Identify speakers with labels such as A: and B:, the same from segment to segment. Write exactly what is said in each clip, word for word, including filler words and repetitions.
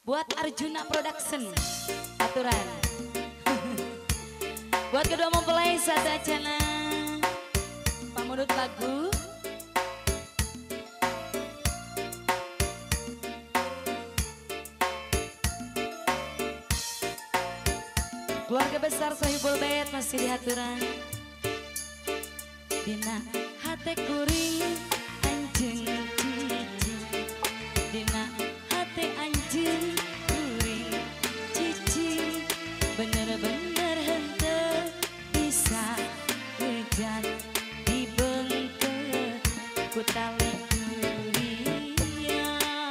A: Buat Arjuna Production aturan. Buat kedua mempelai satu acana pamudut lagu. Keluarga besar Sohibul Bait masih di aturan. Dina hate kuring anjeun cici, dina hate anjeun kuring cici, bener-bener henteu bisa hujan dibeungkeut ku tali kuliah.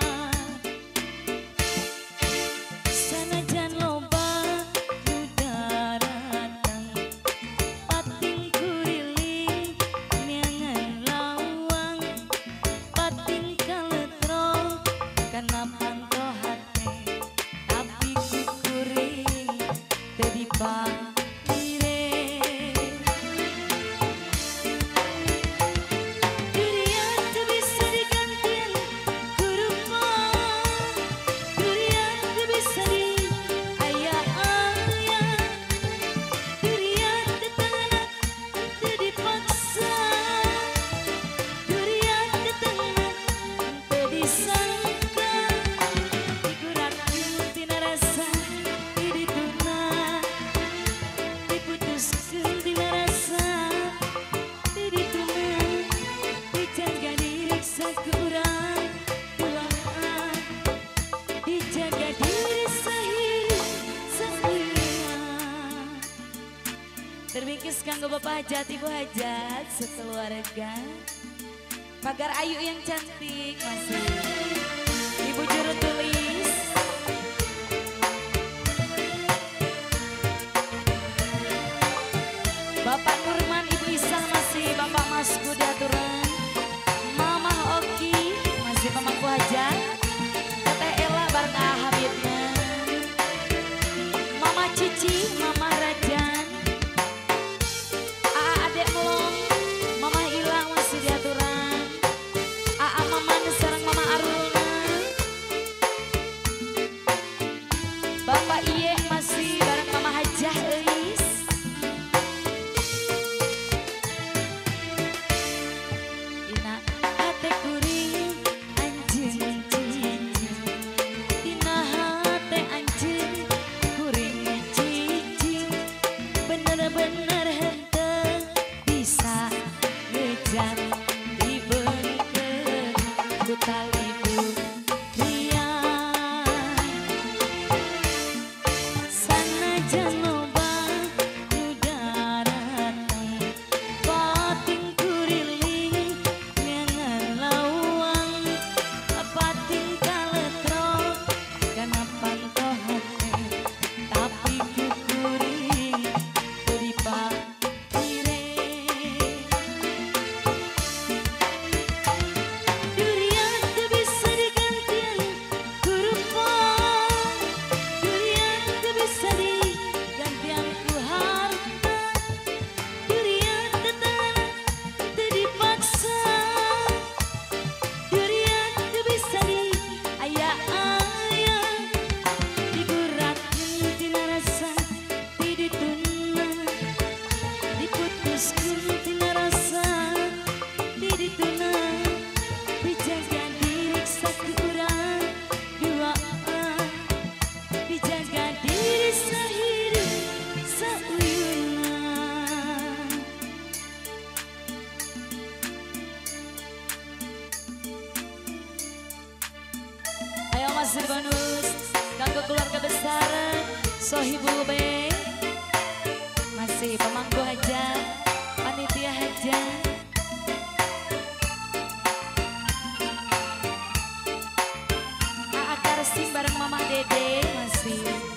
A: Sanajan loba nu datang pating kuriling neangan lawang, pating kaletro kana panto hate, tapi ku kuring teu dipamire. Durian teu bisa digantian ku rupa, durian teu bisa diaya-aya, durian teu tangana teu dipaksa, durian teu tangana teu disangka, digurakeun tina rasa di dituna, diputuskeun tina rasa di dituna, dijaga diriksa ku urang duaan, dijaga diri sahiri saeureun. Terbingkis kanggo Bapak Hajat, Ibu Hajat, sekeluarga. Pagar Ayu yang cantik masih. Ibu juru tulis. Bapak Nurman, Ibu Isah masih. Bapak Masku diaturan. Mama Oki masih pemangku Hajat. Teteh Ella bareng Ah Habibnya. Mama Cici, Mama Rajan. Aa Adek Melong, Mama Hilang masih diaturan. Aa Maman sareng Mama Arulna. Bapak Iye masih bareng Mama Hajah Eis. Dina hate kuring anjeun cici, dina hate anjeun kuring cici, bener-bener henteu bisa ngejar dibeungkeun ku tali durian. Sanajan loba nu datang pating kuriling neangan lawang, pating kaletro kana panto hate, tapi ku kuring teu dipamire. Durian teu bisa digantian ku rupa, durian teu bisa digantian ku harta, durian teu tangana teu dipaksa, durian teu bisa diaya-aya, digurakeun tina rasa di dituna, diputuskeun tina rasa di dituna, dijaga diriksa ku urang duaan, dijaga diri sahiri saeuyeuna. Ayo Mas Bonus, kanggo keluarga besar Sohibul Bait, masih pemangku Hajat, panitia Hajat. Aa Karsim bareng Mama Dede masih.